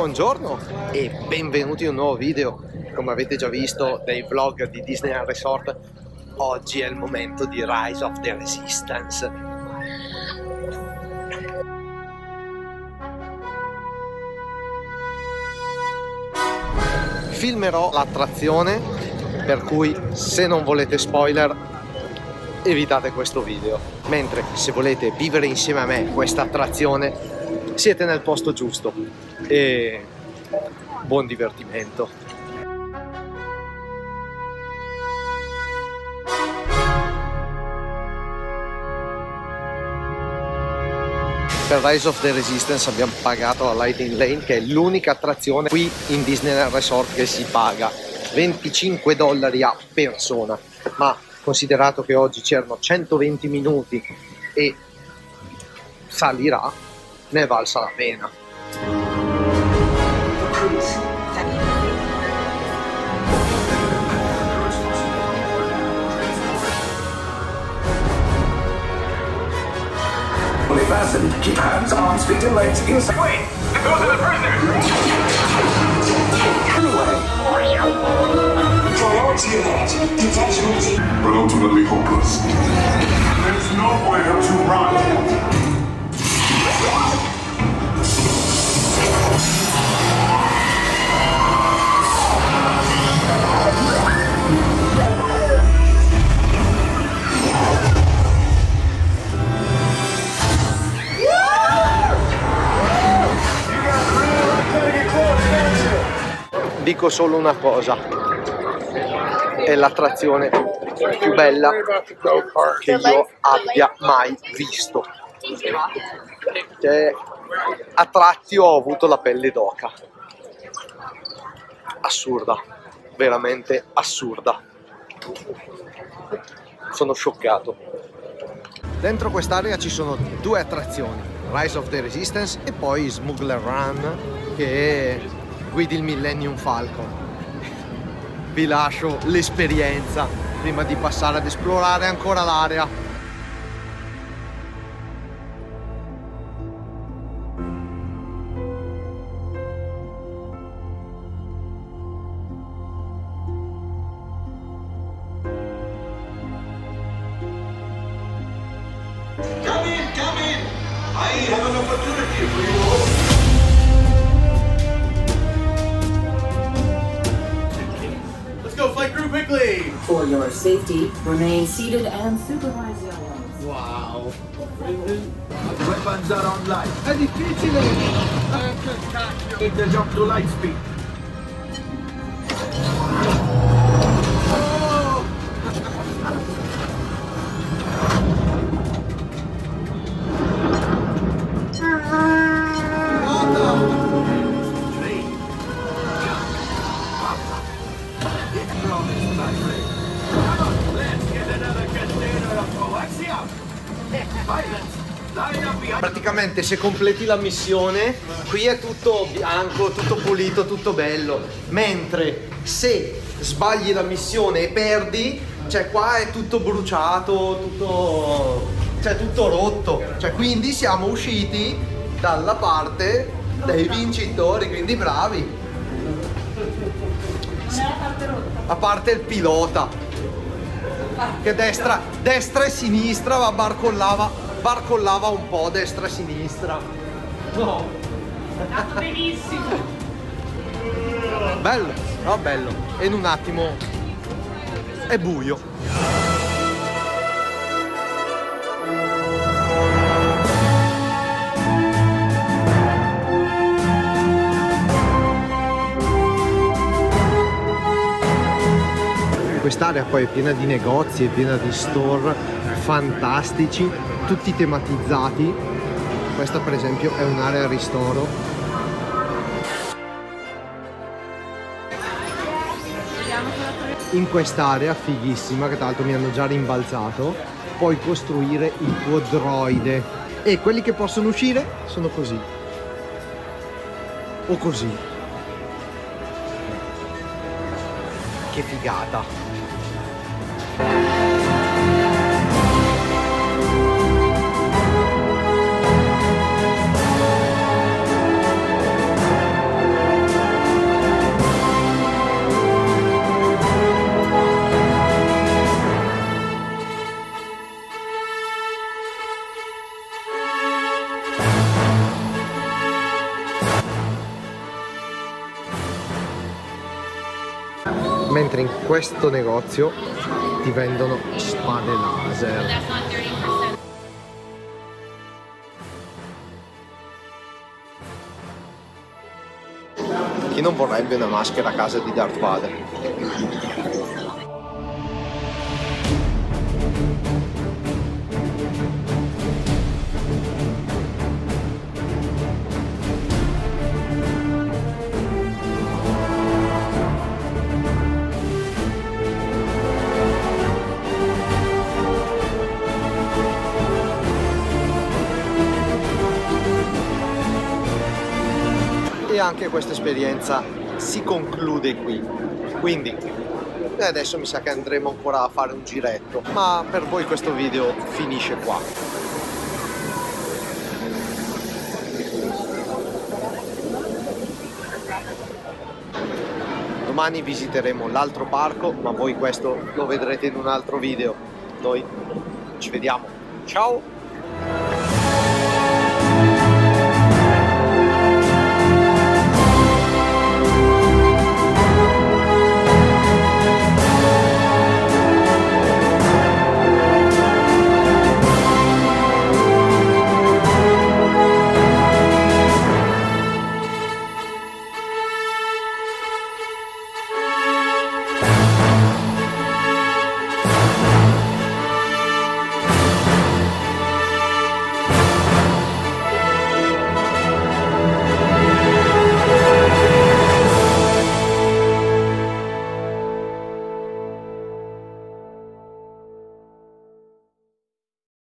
Buongiorno e benvenuti in un nuovo video. Come avete già visto dei vlog di Disneyland Resort, oggi è il momento di Rise of the Resistance. Filmerò l'attrazione, per cui se non volete spoiler evitate questo video, mentre se volete vivere insieme a me questa attrazione siete nel posto giusto e buon divertimento. Per Rise of the Resistance abbiamo pagato la Lightning Lane, che è l'unica attrazione qui in Disneyland Resort che si paga $25 a persona, ma considerato che oggi c'erano 120 minuti e salirà, ne è valsa la pena. Fully fastened. Keep hands, arms, feet, and legs inside. Wait! Those are the prisoners! Anyway. Priority alert. Detachment. We're ultimately hopeless. There's nowhere to run! Dico solo una cosa, è l'attrazione più bella che io abbia mai visto. Cioè, a tratti ho avuto la pelle d'oca. Assurda, veramente assurda. Sono scioccato. Dentro quest'area ci sono due attrazioni, Rise of the Resistance e poi Smuggler Run, che guidi il Millennium Falcon. Vi lascio l'esperienza prima di passare ad esplorare ancora l'area. Come in! I have an opportunity for you. Go flight crew quickly! For your safety, remain seated and supervise the alarms. Wow. Weapons are online. È difficile! Need the jump to light speed. Praticamente se completi la missione qui è tutto bianco, tutto pulito, tutto bello, mentre se sbagli la missione e perdi, cioè qua è tutto bruciato, tutto rotto, cioè quindi siamo usciti dalla parte dei vincitori, quindi bravi, a parte il pilota che destra e sinistra barcollava un po' destra e sinistra. No, Andato benissimo. bello, no, bello, e in un attimo è buio. Quest'area poi è piena di negozi, è piena di store fantastici, tutti tematizzati. Questa per esempio è un'area ristoro. In quest'area fighissima, che tra l'altro mi hanno già rimbalzato, puoi costruire il tuo droide e quelli che possono uscire sono così o così. Che figata! Mentre in questo negozio ti vendono spade laser. Chi non vorrebbe una maschera a casa di Darth Vader? E anche questa esperienza si conclude qui, quindi adesso mi sa che andremo ancora a fare un giretto, ma per voi questo video finisce qua. Domani visiteremo l'altro parco, ma voi questo lo vedrete in un altro video. Noi ci vediamo, ciao!